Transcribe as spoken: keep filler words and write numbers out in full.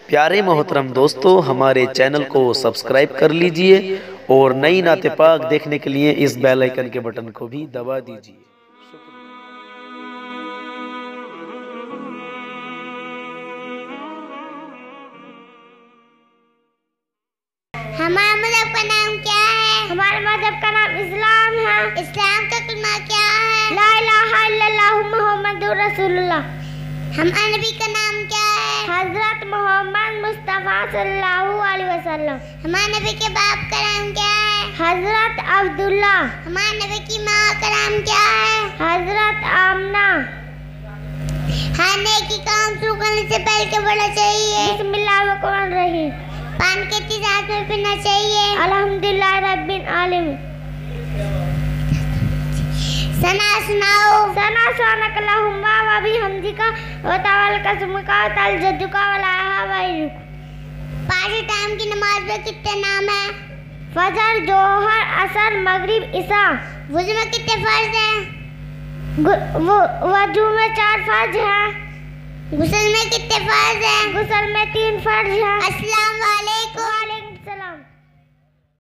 प्यारे मोहतरम दोस्तों, हमारे चैनल को सब्सक्राइब कर लीजिए और नई नाते पाक देखने के लिए इस बेल आइकन के बटन को भी दबा दीजिए। हमारे मजहब का नाम क्या है? हमारे मजहब का नाम इस्लाम है। इस्लाम का कलमा क्या है? ला इलाहा इल्लल्लाहु मुहम्मदुर रसूलुल्लाह। हमारे नबी का नाम क्या है? हजरत मोहम्मद मुस्तफ़ा सल्लल्लाहु अलैहि वसल्लम। हमारे नबी के बाप का नाम क्या है? हजरत अब्दुल्ला। हमारे नबी की माँ का नाम क्या है? हजरत आमना। खाने की काम शुरू करने से पहले क्या बोलना चाहिए? बिस्मिल्लाहिर्रहमानिर्रहीम। पान कितनी रात में पीना चाहिए? अल्हम्दुलिल्लाह रब्बिल आलमीन। सना सुनाओ। सना सुनाक अल्लाहुम्मा व बिहम्दिका व तवल्लका सुमुका व तल जद्दुका व ला हवाई। पाँच टाइम की नमाज में कितने नाम है? फजर, जोहर, असर, मगरिब, इशा। वुज़ू में कितने फर्ज हैं? वजू में चार फर्ज हैं। गुस्ल में कितने फर्ज हैं? गुस्ल में तीन फर्ज हैं। अस्सलाम वालेकुम।